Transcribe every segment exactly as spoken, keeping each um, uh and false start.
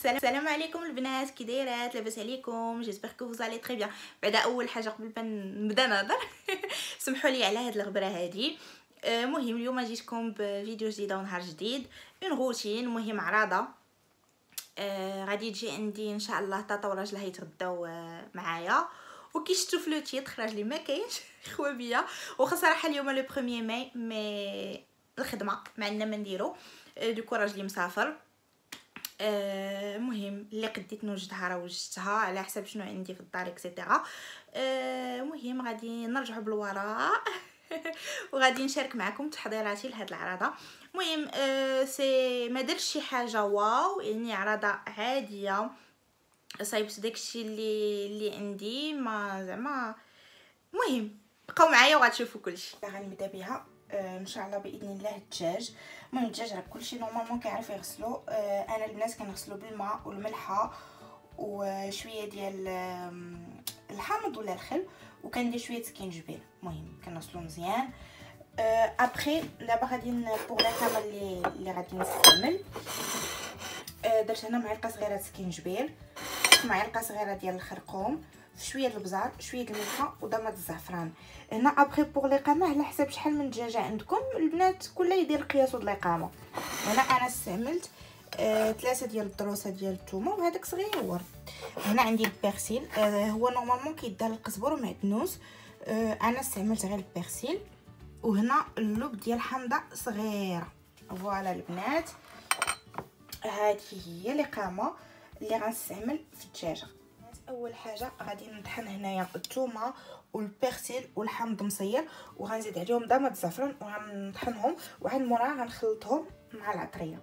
السلام عليكم البنات، كي دايرات؟ لاباس عليكم؟ جيسبر كو فوز الي تري بيان. بعدا اول حاجه قبل ما نبدا نهضر سمحوا لي على هاد الغبره هادي. مهم اليوم جيتكم بفيديو جديده ونهار جديد، اون روتين مهم عراضه. آه غادي تجي عندي ان شاء الله طاطا وراجلها يتغداو آه معايا، وكي شفتوا في لو تيتر راجلي ما كاينش خوا بيا. وخا صراحه اليوم لو بروميير ماي مي الخدمه ما عندنا ما نديرو، دوكو راجلي مسافر. آه مهم اللي قديت نوجدها راه وجدتها على حسب شنو عندي في الدار اكسيتيرا. آه مهم غادي نرجعوا بالوراء وغادي نشارك معكم تحضيراتي لهاد العراضه. مهم آه سي ما درتش شي حاجه واو، يعني عراضه عاديه صايبت داكشي اللي اللي عندي، ما زعما مهم بقاو معايا وغتشوفوا كلشي. غنبدا بها آه ان شاء الله باذن الله. الدجاج، المهم الدجاج راه كلشي نورمالمون كيعرف يغسلو. آه انا البنات كنغسلو بالماء والملحه وشويه ديال الحامض ولا الخل، وكندير شويه سكينجبير. المهم كنغسلو مزيان. آه ابري دابا غادي بوغ لا كامل اللي اللي غادي نستعمل. آه درت هنا معلقه صغيره سكينجبير، معلقه صغيره ديال الخرقوم، شويه د البزار، شويه د الملحه وضمه الزعفران. هنا ابري بوغ ليقامه على حسب شحال من دجاجه عندكم البنات، كل يدير القياس د الاقامه. هنا انا استعملت آه ثلاثه ديال الضروسه ديال الثومه وهذاك صغيور. هنا عندي البيرسيل، آه هو نورمالمون كيدار القزبر ومعدنوس، آه انا استعملت غير البيرسيل. وهنا اللوب ديال حامضه صغيره. فوالا البنات، هذه هي الاقامه اللي غنستعمل في الدجاجه. اول حاجه غادي نطحن هنايا الثومه والبيرسيل والحامض مصير، وغنزيد عليهم ضمه الزعفران وغنطحنهم، وعاد موراها غنخلطهم مع العطريه.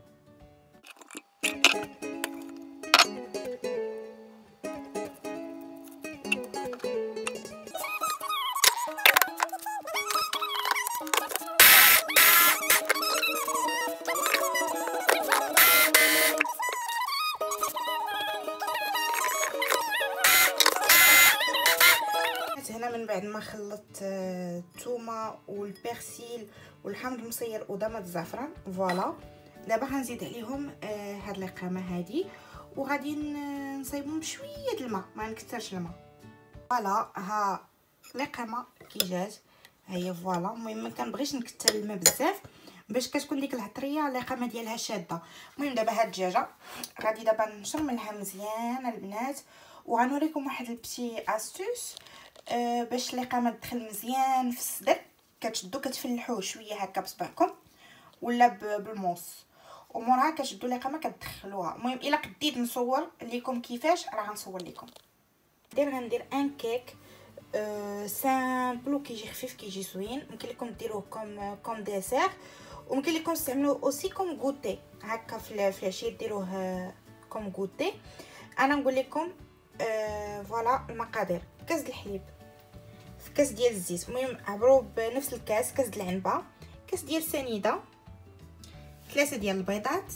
هنا من بعد ما خلطت الثومه والبيرسيل والحامض المصير وضمه الزعفران، فوالا دابا غنزيد عليهم آه هاد الاقامه هادي، وغادي نصايبهم بشويه د الماء، ما نكثرش الماء. فوالا ها الاقامه كي جات ها هي. فوالا المهم ما كنبغيش نكثر الماء بزاف باش كتكون ديك العطريه الاقامه ديالها شاده. المهم دابا هاد الدجاجه غادي دابا نشرملها مزيان البنات، وغنوريكم واحد البتي استوس أه باش الاقامه تدخل مزيان في الصدر. كتشدو كتفلحوه شويه هكا بصبعكم ولا بالموس، وموراها كتشدو الاقامه كتدخلوها. المهم الا قديت نصور لكم كيفاش راه غنصور لكم. دير غندير ان كيك أه سامبل وكيجي خفيف كيجي زوين. ممكن لكم ديروه كوم كوم ديسير، وممكن لكم تستعملوه اوسي كوم غوتي هكا في العشيه ديروه كوم غوتي. انا نقول لكم أه فوالا المقادير: كاس الحليب في كاس ديال الزيت، المهم عبروا بنفس الكاس، كاس د العنبه، كاس ديال السنيده، ثلاثه ديال البيضات،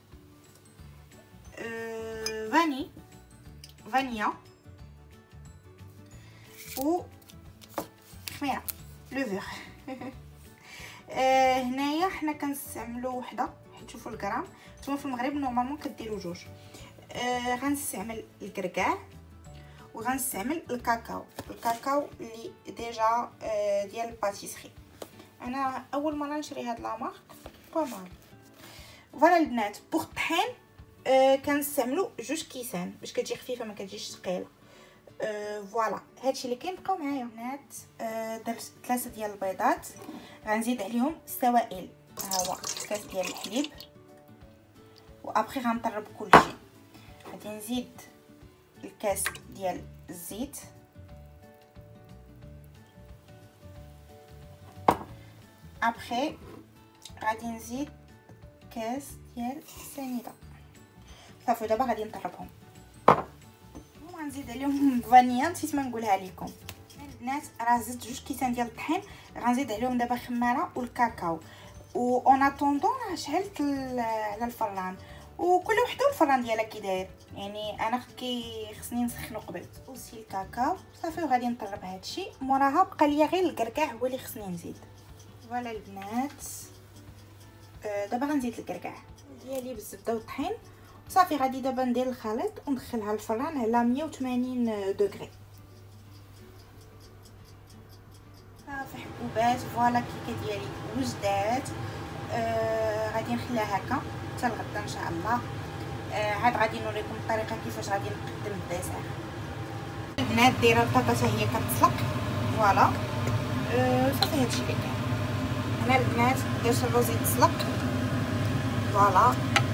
أه فاني فانيا و خميره لوفر. أه هنايا حنا كنستعملوا وحده حيت شوفوا الغرام، نتوما في المغرب نورمالمون كديروا جوج. أه غنستعمل الكركاع وغنستعمل الكاكاو، الكاكاو اللي ديجا آه ديال الباتيسري. انا اول مره نشري هاد لا مارك با مال. فوالا البنات بوغ الطحين آه كنستعملوا جوج كيسان باش كتجي خفيفه ما كتجيش ثقيله. آه فوالا هادشي اللي كاين. بقاو معايا البنات. آه درت ثلاثه ديال البيضات، غنزيد عليهم السوائل، ها هو كاس ديال الحليب، وابخي غنطرب كلشي. غادي نزيد الكاس ديال الزيت، ابخي غادي نزيد كاس ديال السنيده. صافي دابا غادي نطربهم، وغنزيد عليهم فانيا نسيت ما نقولها لكم البنات. راه زدت جوج كيسان ديال الطحين، غنزيد عليهم دابا خماره والكاكاو. و اون اتوندون راه شعلت على الفران، وكل وحده الفران ديالها كي داير، يعني انا كي خصني نسخنو قبل. اوسي الكاكاو صافي وغادي نطرب هادشي. موراها بقى ليا غير الكركاع هو اللي خصني نزيد. فوالا البنات آه دابا غنزيد الكركاع ديالي بالزبده والطحين، صافي غادي دابا ندير الخليط وندخلها الفران على مية وثمانين دوغري. صافي حبوبات فوالا الكيكه ديالي وجدات. آه غادي نخليها هكا حتى الغدا ان شاء الله. آه عاد غادي نوريكم الطريقه كيفاش غادي نقدم الديسير. البنات دايره البطاطا حتى هي كتسلق فوالا. آه صافي هادشي اللي كاين هنا البنات. درت الروز يتسلق فوالا.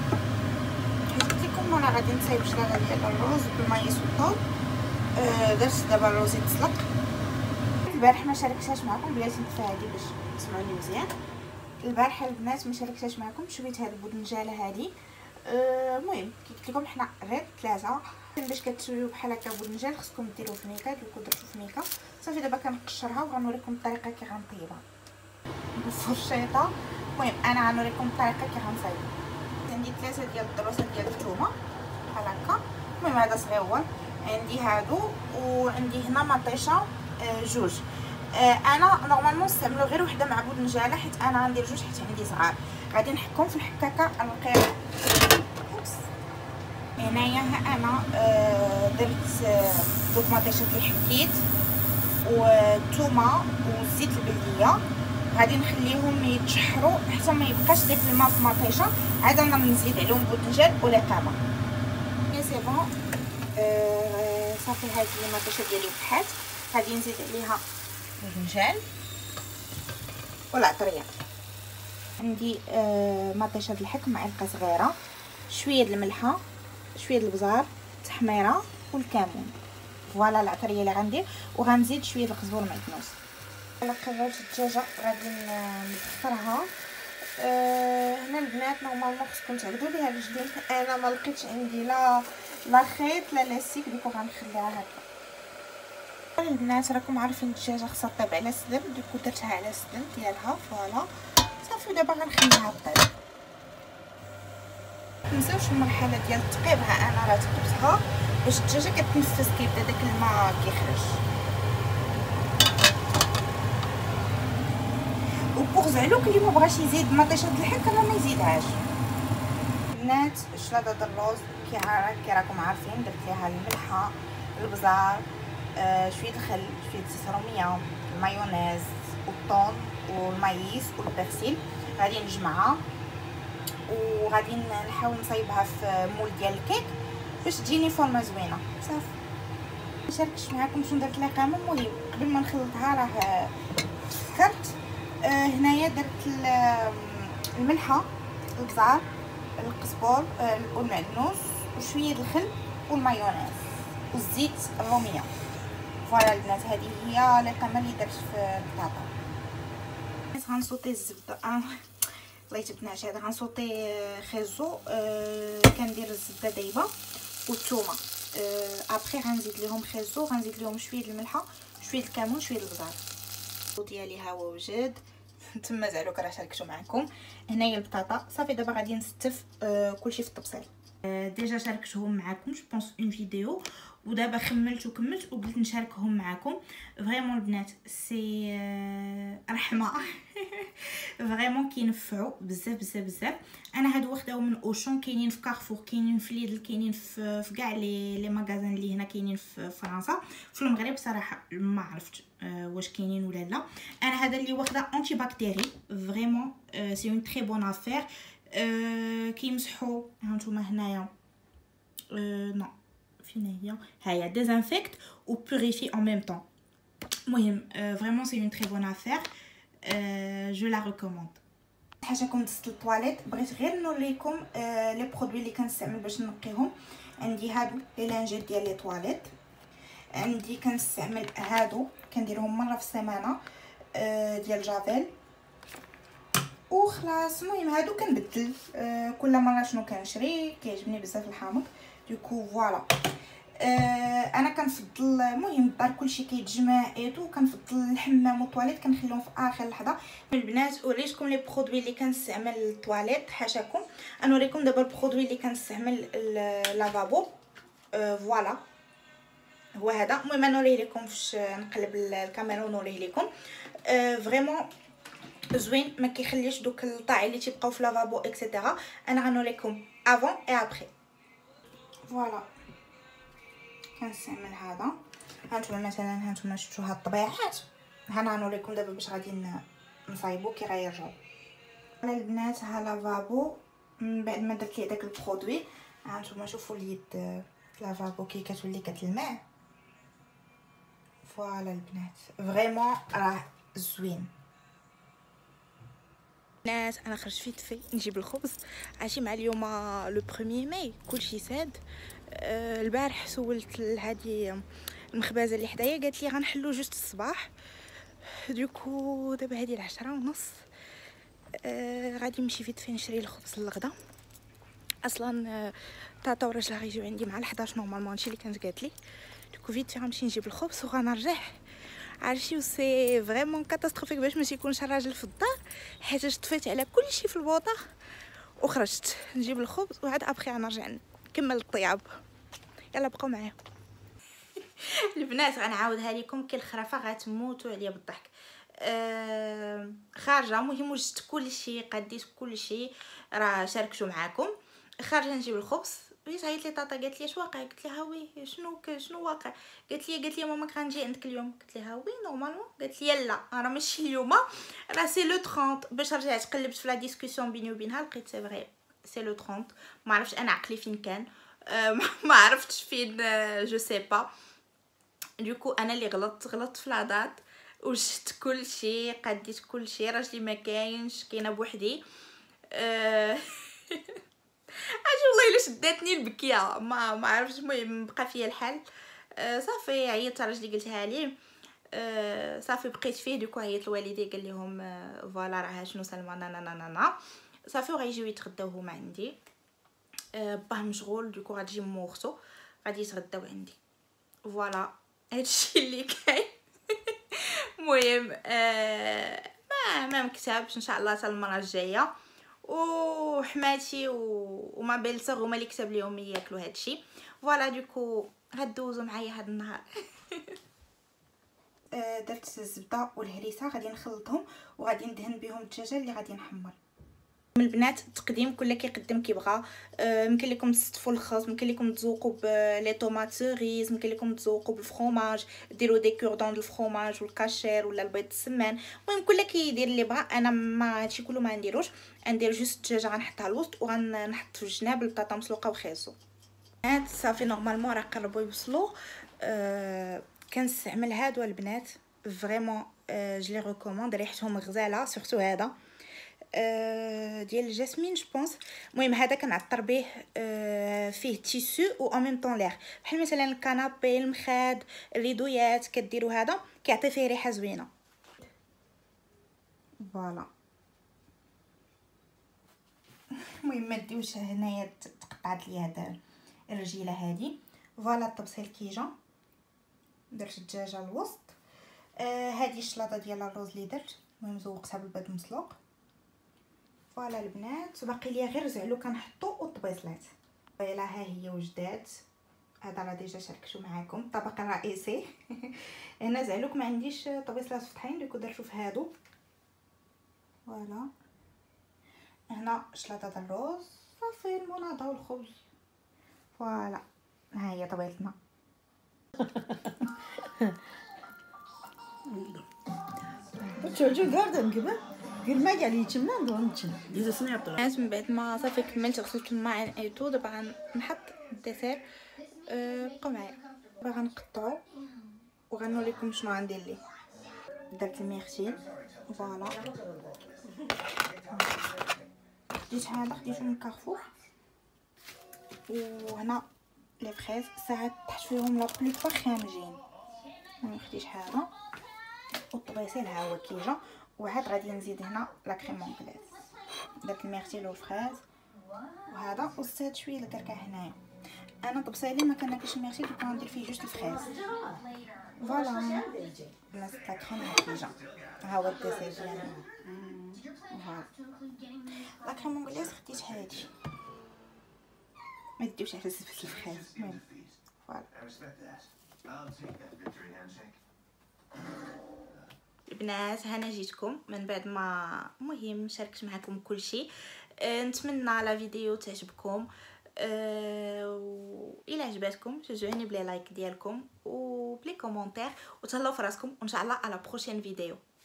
قلت لكم انا غادي نصايب شلاضه ديال الروز بالمايس والثوم. آه درت دابا الروز يتسلق. البارح ما شاركتهاش معكم بلاتي نطفي هادي باش تسمعوني مزيان. البارح البنات ما شاركتهاش معكم شويه هاد البودنجاله هادي. المهم كي قلت لكم حنا غير ثلاثه باش كتسويو بحال هكا بودنجال خصكم ديروه في ميكا. دوكو درتو في ميكا صافي. دابا كنقشرها وغنوريكم الطريقه كي غنطيبها بالفرشيطه. المهم انا غنوريكم الطريقه كي غنصايبها. عندي ثلاثه ديال الدروسات ديال الثومه بحال هكا. المهم هذا صغيور عندي هادو وعندي هنا مطيشه جوج. انا نورمالمون نستعملو غير وحده مع بودنجاله حيت انا غندير جوج حيت عندي صغار. غادي نحكهم في الحكاكه الرقيقه. اوبس هنايا انا درت دوك مطيشات اللي حكيت والثومه والزيت البلديه. غادي نخليهم يتشحروا حتى ما يبقاش داك الماء في المطيشه. عاد انا نزيد عليهم بودنجال ولا قامه. يا سي بون. صافي هذه المطيشه ديالي وضحات. غادي نزيد عليها بودنجال والعطريه. عندي آه مطيشه د الحك معلقه صغيره، شويه د الملحه، شويه د البزار، التحميره والكمون. فوالا العطريه اللي غندير. وغنزيد شويه د القزبر المعكنوس. انا قررت الدجاجه غادي ندخرها. آه هنا البنات نورمالمون خصكم تعبدوا ليها الرجلين. انا ما لقيتش عندي لا لا خيط لا لاستيك ديكو غنخليها هكا. البنات راكم عارفين الدجاجه خصها طيب على السدم. دوكو درتها على السدم ديالها فوالا صافي. دابا غنخليها طيب. متنساوش المرحله ديال التقيب. ها انا راه تقبتها باش الدجاجه كتنفس كيبدا داك الماء كيخرج. وبوغ زعلوك اللي ما بغاش يزيد مطيشه د الحك راه ما يزيدهاش. البنات شلاضه د الروز كي كي راكم عارفين درت ليها الملحه، البزار، آه شويه الخل، شويه زيت روميه، المايونيز والطون والمايس والبرسيل. غادي نجمعها وغادي نحاول نصايبها في مول ديال الكيك باش تجيني فورمه زوينه. صافي ما شاركتش معكم شنو درت لها قامه. المهم قبل ما نخلطها راه تفكرت. آه هنايا درت الملحه، البزار، القزبر والمعدنوس وشويه الخل والمايونيز والزيت الروميه. فوالا البنات هذه هي القامه اللي درت في البطاطا. غنصوتي الزبده. آه. الله يتبناش. هذا غنصوتي خيزو. آه كندير الزبده دايبه والثومه. آه ابري غنزيد ليهم خيزو، غنزيد ليهم شويه الملحه، شويه الكمون، شويه البزار. ديالي ها هو وجد. تما زعلوك راه شاركتو معكم. هنايا البطاطا صافي. دابا غادي نستف آه كلشي في التبصيل. آه ديجا شاركتهم معكم جو بونس اون فيديو ودابا خملت وكملت وقلت نشاركهم معكم. فريمون البنات سي آه رحمه. فريمون كينفعوا بزاف بزاف بزاف. انا هادو واخداهم من اوشون، كاينين في كارفور، كاينين في ليدل، كاينين في في كاع لي لي ماغازان اللي هنا كاينين في فرنسا. في المغرب صراحه ما عرفت آه واش كاينين ولا لا. انا هذا اللي واخده انتي باكتيري. فريمون آه سي اون تري بون افير. آه كيمسحوا هانتوما هنايا. آه نو فين هي هيا ديزانفيكت و بوريفي ان ميم طون. المهم فريمون سي اون تري بون افير. جو لا ريكوموند. حاجه دزت للطواليت بغيت غير نوريكم آه لي برودوي اللي كنستعمل باش نقيهم. عندي هادو لي لانجيت ديال لي طواليت. عندي كنستعمل هادو كنديرهم مره في السيمانه آه ديال جافيل وخلاص. المهم هادو كنبدل آه كل مره شنو كنشري. كيعجبني بزاف الحامض دوكو فوالا. آه انا كنفضل المهم الدار كلشي كيتجمع ايتو كنفضل الحمام والطواليت كنخليهم في اخر لحظه. البنات وريتكم لي برودوي اللي كنستعمل للطواليت. حاشاكم نوريكم دابا البرودوي اللي كنستعمل لافابو. آه فوالا هو هذا. المهم نوريه لكم فاش نقلب الكاميرا ونوريه لكم. آه فريمون زوين ما كيخليش دوك الطاع اللي تيبقاو في لافابو اكسيتيرا. انا غنوريكم افون اي ابري. فوالا كنستعمل هذا. هانتوما مثلا هانتوما شفتوا هاد الطبيعات، هنوريكم دابا باش غادي نصايبو كي غيرجعوا. انا البنات ها لافابو من بعد ما درت ليه داك البرودوي، هانتوما شوفوا اليد لافابو كي كتولي كتلمع. فوالا البنات فريمون راه زوين. الناس انا خرجت في طفي نجيب الخبز، عرفتي مع اليوم لو بروميير ماي كلشي ساد. أه البارح سولت هذه المخبازه اللي حدايا قالت لي غنحلو جوست الصباح. دوكو دابا هذه العشرة ونص. أه غادي نمشي في طفي نشري الخبز للغدا. اصلا أه طاطا وراجلها غيجيو عندي مع الحداش نورمالمون، هادشي اللي كانت قالت لي. دوكو فيت في غنمشي نجيب الخبز وغنرجع. عرفتي سي فريمون كاتاستروفيك باش ما يكونش الراجل في الدار، حيت طفيت على كلشي في البوطه وخرجت نجيب الخبز وعاد ابخي غنرجع نكمل الطياب. يلا بقاو معايا. البنات غنعاودها لكم كي الخرافه غتموتوا عليا بالضحك. أه خارجه مهم وجدت كلشي قديت كلشي راه شاركتو معاكم. خارجه نجيب الخبز وجيت عيطت لي طاطا قالت لي اش واقع، قلت لها وي شنو شنو واقع، قالت لي قالت لي ماما غنجي عندك اليوم، قلت لها وي نورمالمون، قالت لي لا راه ماشي اليوم راه سي لو ثلاثين. باش رجعت قلبت في لا ديسكوسيون بيني وبينها لقيت سي فري سي لو ثلاثين. ما عرفتش انا عقلي فين كان، أه ما عرفتش فين، جو سي با. دوكو انا اللي غلطت غلطت في لادات وجدت كلشي قديت كلشي، راجلي ما كاينش كاينه بوحدي. أه اجي والله الا شداتني البكيه ما ما عرفتش. المهم بقى فيا الحال. أه صافي عيطت راجلي قلتها ليه. أه صافي بقيت فيه. دوكو عيط لوالدي قال لهم أه فوالا راه شنو سلمى نانا نانا نا صافي وغيجيو يتغداو هما عندي. أه باه مشغول دوكو غتجي مو اختو غادي يتغداو عندي. فوالا هادشي اللي كاين. المهم أه ما ما مكتبش ان شاء الله حتى المره الجايه. وحماتي وما بيلسغ هما اللي كتب ليهم ياكلوا هادشي. فوالا دوكو غدوزو معايا هاد النهار. درت الزبده والهريسه غادي نخلطهم وغادي ندهن بهم الدجاجه اللي غادي نحمر. من البنات التقديم كل كيقدم كيبغى. أه ممكن لكم تستفوا الخس، ممكن لكم تذوقوا بلي طوماط سيريز، ممكن لكم تذوقوا بالفرomاج، ديروا دي كوردون الفرomاج والكاشير ولا البيض السمان. المهم كل كيدير اللي بغى. انا ما هادشي كله ما نديروش، ندير جوست الدجاجه غنحطها الوسط وغنحط في الجناب البطاطا مسلوقه وخيزو. هاد صافي نورمالمون راه قربوا يوصلوا. أه كنستعمل هادو البنات فريمون. أه جلي ريكوموند ريحتهم غزاله سورتو هذا أه ديال الجاسمين جو بونس. المهم هذا كنعطر به أه فيه تيسو و ان ميم طون لير، بحال مثلا الكنابي المخاد الريدويات كديروا هذا كيعطي فيه ريحه زوينه. فوالا المهم ما ديوش هنايا تقطعت لي هذا الرجيله هذه. فوالا الطبسيل كيجا درت الدجاجه الوسط. آه هذه الشلاطه ديال الرز اللي درت، المهم زوقتها بالبيض مسلوق. فوالا البنات باقي ليا غير زعلو كنحطو والطبيصلات. فوالا ها هي وجدات. هذا راه ديجا شاركتو معاكم الطبق الرئيسي. هنا زعلوك ما عنديش طبيصلات فتحين دوك درتو في هادو. فوالا هنا شلاطه الرز صافي المناضه والخبز. فوالا ها هي طبيعتنا. تشوجو غاردن كبا غير ما قال يتمنى ندونتش اذا سمعت الناس. من بعد ما صافي كملت غسلت الماعن ايتو دابا غنحط الديسير. أه بقاو معايا دابا غنقطعو وغنوريكم شنو غندير ليه. درت الميرتين. فوالا خديت هذا خديتو من كارفور. وهنا لي فريز ساعات طحت فيهم لا بلوبار خامجين. المهم خديت هذا والطبيصيل ها هو كيجا. وعاد غادي نزيد هنا لا كريم انغليز. درت الميرتيل والفريز وهذا والزيت شويه الكركاع هنايا. انا طبسيلي ما كناكلش الميرتيل كنت ندير فيه جوج الفريز. فوالا نزيد لا كريم كيجا ها هو الديسير ديالنا. فوالا لا كريم انغليز خديت هادي ما ديوش على زبده الفريز. المهم فوالا البنات هنا جيتكم من بعد ما مهم شاركت معكم كل شيء. أه نتمنى لا فيديو تعجبكم. أه الى عجبتكم شجعوني بلي لايك ديالكم وبلي كومونتير، وتهلاو في راسكم، وان شاء الله على بروشين فيديو.